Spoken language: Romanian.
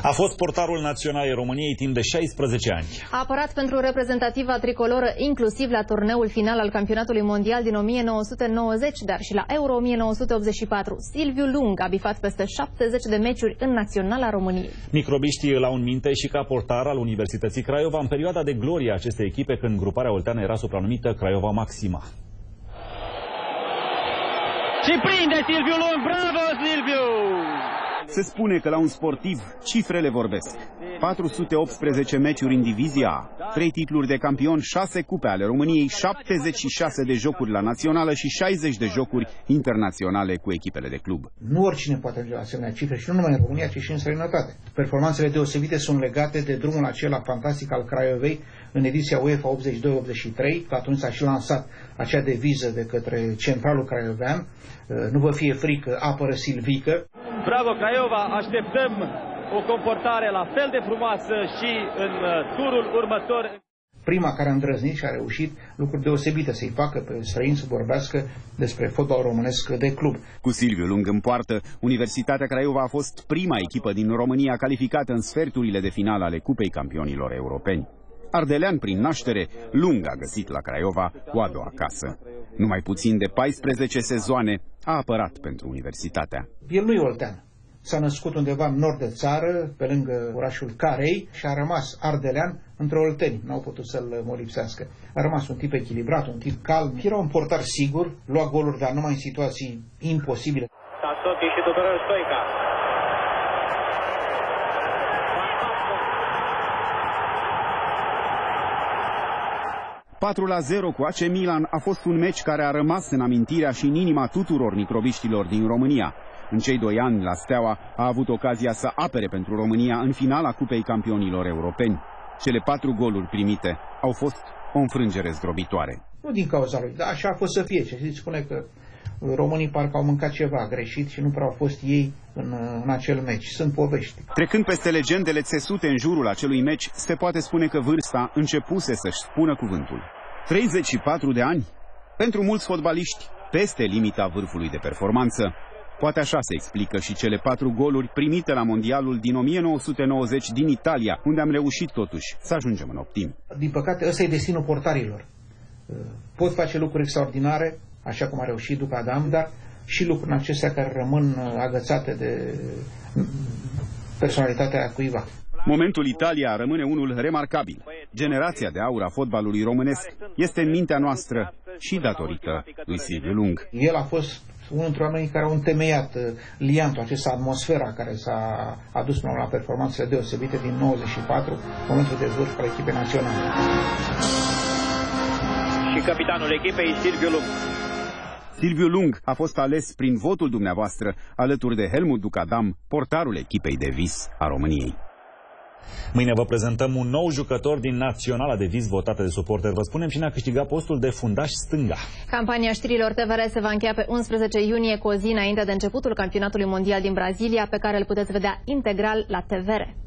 A fost portarul național al României timp de 16 ani. A apărat pentru reprezentativa tricoloră inclusiv la turneul final al campionatului mondial din 1990, dar și la Euro 1984. Silviu Lung a bifat peste 70 de meciuri în naționala României. Microbiștii îl au în minte și ca portar al Universității Craiova în perioada de glorie a acestei echipe, când gruparea olteană era supranumită Craiova Maxima. Și prinde Silviu Lung, bravo Silviu! Se spune că la un sportiv cifrele vorbesc. 418 meciuri în divizia A, 3 titluri de campion, 6 cupe ale României, 76 de jocuri la națională și 60 de jocuri internaționale cu echipele de club. Nu oricine poate ajunge la asemenea cifre și nu numai în România, ci și în străinătate. Performanțele deosebite sunt legate de drumul acela fantastic al Craiovei în ediția UEFA 82-83, că atunci s-a și lansat acea deviză de către centralul craiovean: nu vă fie frică, apără Silvică. Bravo Craiova, așteptăm o comportare la fel de frumoasă și în turul următor. Prima care a îndrăznit și a reușit lucruri deosebite să-i facă pe străini să vorbească despre fotbal românesc de club. Cu Silviu Lung în poartă, Universitatea Craiova a fost prima echipă din România calificată în sferturile de finală ale Cupei Campionilor Europeni. Ardelean prin naștere, Lung a găsit la Craiova o a doua casă. Numai puțin de 14 sezoane a apărat pentru Universitatea. El nu e oltean. S-a născut undeva în nord de țară, pe lângă orașul Carei, și a rămas ardelean între olteni. N-au putut să-l molipsească. A rămas un tip echilibrat, un tip calm. Era un portar sigur, lua goluri, dar numai în situații imposibile. Tasoti și Tudorel Stoica. ...4-0 cu AC Milan a fost un meci care a rămas în amintirea și în inima tuturor microbiștilor din România. În cei 2 ani, la Steaua a avut ocazia să apere pentru România în finala Cupei Campionilor Europeni. Cele 4 goluri primite au fost o înfrângere zdrobitoare. Nu din cauza lui, dar așa a fost să fie. Ce spune că românii parcă au mâncat ceva greșit și nu prea au fost ei în acel meci. Sunt povești. Trecând peste legendele țesute în jurul acelui meci, se poate spune că vârsta începuse să-și spună cuvântul. 34 de ani? Pentru mulți fotbaliști, peste limita vârfului de performanță. Poate așa se explică și cele 4 goluri primite la mondialul din 1990 din Italia, unde am reușit totuși să ajungem în optimi. Din păcate, ăsta e destinul portarilor. Pot face lucruri extraordinare, așa cum a reușit după Adam, dar și lucruri acestea care rămân agățate de personalitatea cuiva. Momentul Italia rămâne unul remarcabil. Generația de aur a fotbalului românesc este în mintea noastră și datorită lui Silviu Lung. El a fost unul dintre oamenii care au întemeiat liantul, această atmosfera care s-a adus până la performanțele deosebite din 94, momentul de vârf al echipei naționale. Și capitanul echipei, Silviu Lung. Silviu Lung a fost ales prin votul dumneavoastră alături de Helmut Ducadam, portarul echipei de vis a României. Mâine vă prezentăm un nou jucător din naționala de vis votată de suporteri. Vă spunem cine a câștigat postul de fundaș stânga. Campania știrilor TVR se va încheia pe 11 iunie, cu o zi înainte de începutul campionatului mondial din Brazilia, pe care îl puteți vedea integral la TVR.